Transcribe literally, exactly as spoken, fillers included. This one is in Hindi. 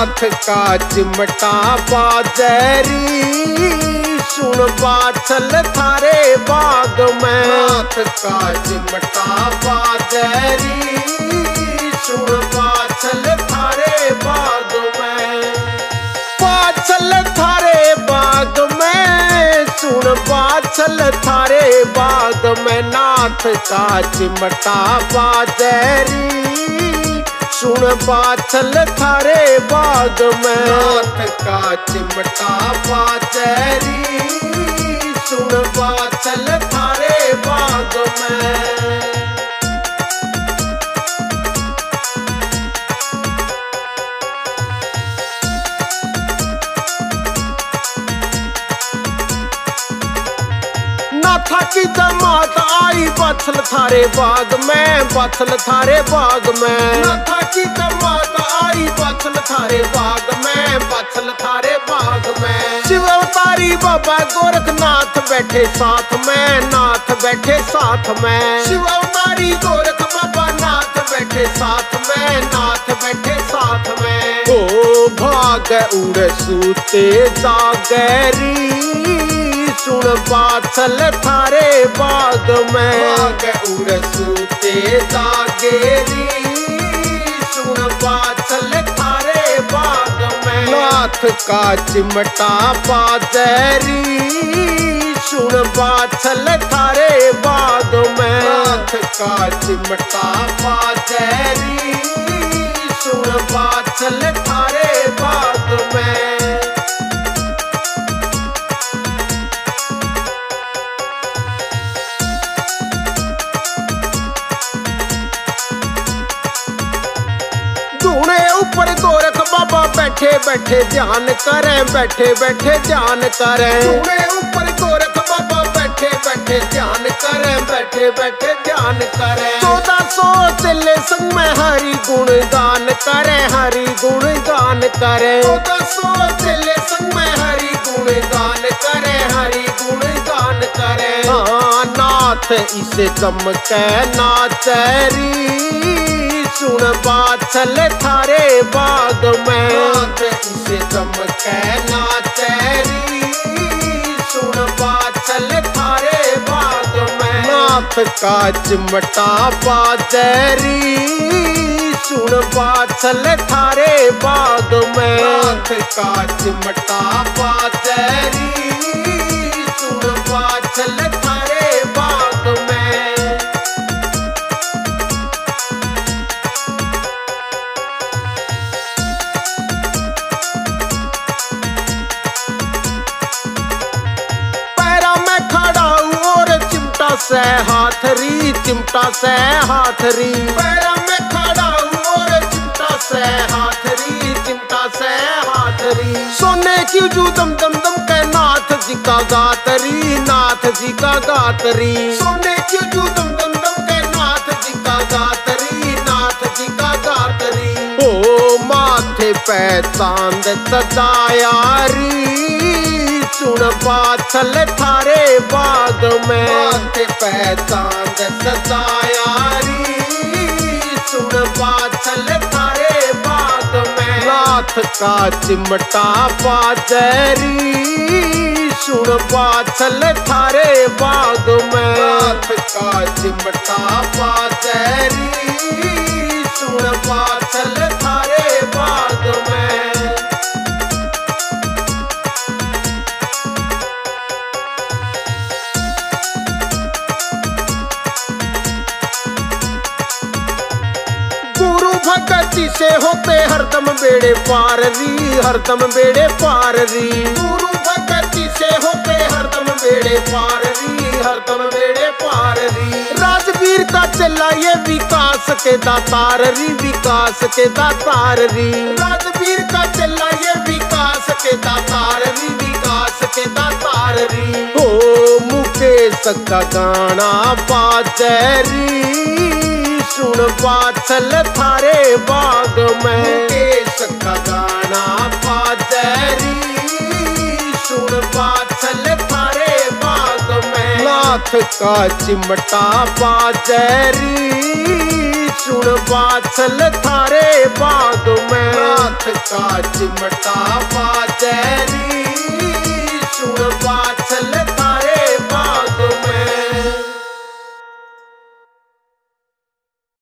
नाथ का चिमटा बाजरी सुन बाछल थारे बाग में। नाथ का चिमटा बाजरी सुन बाछल थारे बाग में। बाछल थारे बाग में सुन बाछल थारे बाग में। नाथ का चिमटा बाजरी सुन बाछल थारे बाग में। नाथ का चिमटा बाजरी सुन बाछल थारे बाग में। नाथा की जमात आई बाछल थारे बाग में। बाछल थारे बाग में। नाथा की जमात आई बाछल थारे बाग में। बाछल थारे बाग में। शिव अवतारी बाबा गोरखनाथ बैठे साथ में। नाथ बैठे साथ में। शिव अवतारी गोरख बाबा नाथ बैठे साथ में। नाथ बैठे साथ में। ओ भाग उड़ सूते जागरी सुन बाछल थारे बाग में। भाग उड़ सूते जागेरी सुन बाछल थारे बाग में। नाथ का चिमटा बाजरी सुन बाछल थारे बाग में। नाथ का चिमटा बाजरी सुन बाछल थारे बाग में। ऊपर गोरख बाबा बैठे बैठे ध्यान करें। बैठे बैठे ध्यान करें। ऊपर गोरख बाबा बैठे बैठे ध्यान करें। बैठे बैठे ध्यान करें। चौदह सौ चले संग में हरि गुण गान करें। हरि गुण गान करें। चौदह सौ चले संग में हरि गुण गान करें। हरि गुण गान करें। हाँ नाथ इसे चमके नाचरी सुन बाछल थारे बाग में। नाथ इसे चमके नाचरी सुन बाछल थारे बाग में। नाथ का चिमटा बाजरी सुन बाछल थारे बाग में। नाथ का चिमटा बाजरी सुन बाछल थारे बाग में। से हाथरी चिमटा से हाथरी। पैरा में खड़ा और चिमटा से हाथरी चिमटा से हाथरी। सोने की जू दम दम दम के नाथ जी का गातरी। नाथ जी का गातरी। सोने की जू दम दम दम के नाथ जी का गातरी। नाथ जी का गातरी। ओ माथे पे चांद सजायारी सुन बाछल थारे बाग में। माथे पे चांद सजायारी सुन बाछल थारे बाग में। नाथ का चिमटा बाजरी सुन बाछल थारे बाग में। नाथ का चिमटा बाजरी सुन बाछल थारे बाग में। भक्ति से होते हरदम बेड़े पार री। हरदम बेड़े पार री। गुरु भक्ति से होते हरदम बेड़े पार री। हरदम बेड़े पार री। राजवीर का चला ये विकास के दातार री। विकास के दातार री। राजवीर का चला ये विकास के दातार री। विकास के दातार री। ओ मुकेश का गाना बाजरी सुन बाछल थारे बाग में। मुकेश का गाना बाजरी सुन बाछल थारे बाग में। नाथ का चिमटा बाजरी सुन बाछल थारे बाग में रात का चिमटा बाजेरी सुन